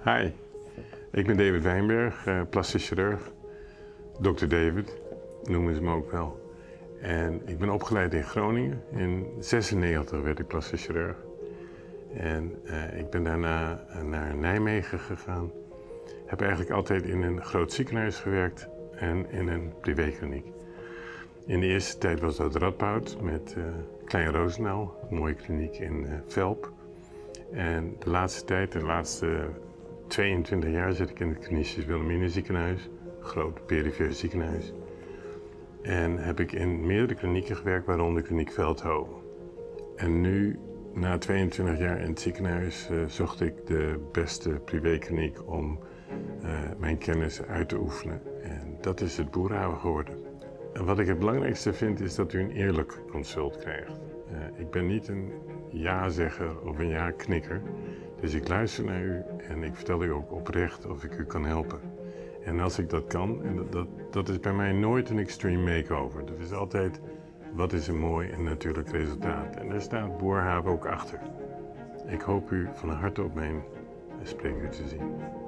Hi, ik ben David Wijnberg, plastisch chirurg. Dr. David noemen ze me ook wel. En ik ben opgeleid in Groningen. In 1996 werd ik plastisch chirurg. En ik ben daarna naar Nijmegen gegaan. Heb eigenlijk altijd in een groot ziekenhuis gewerkt en in een privékliniek. In de eerste tijd was dat Radboud met Klein Roosendaal, een mooie kliniek in Velp. En de laatste tijd, de laatste 22 jaar zit ik in het Canisius Wilhelmina ziekenhuis, een groot perifere ziekenhuis. En heb ik in meerdere klinieken gewerkt, waaronder kliniek Veldhoven. En nu, na 22 jaar in het ziekenhuis, zocht ik de beste privékliniek om mijn kennis uit te oefenen. En dat is het Boerhaven geworden. En wat ik het belangrijkste vind, is dat u een eerlijk consult krijgt. Ik ben niet een ja-zegger of een ja-knikker. Dus ik luister naar u en ik vertel u ook oprecht of ik u kan helpen. En als ik dat kan, en dat is bij mij nooit een extreme makeover. Dat is altijd, wat is een mooi en natuurlijk resultaat. En daar staat Boerhaven ook achter. Ik hoop u van harte op mijn spreekuur te zien.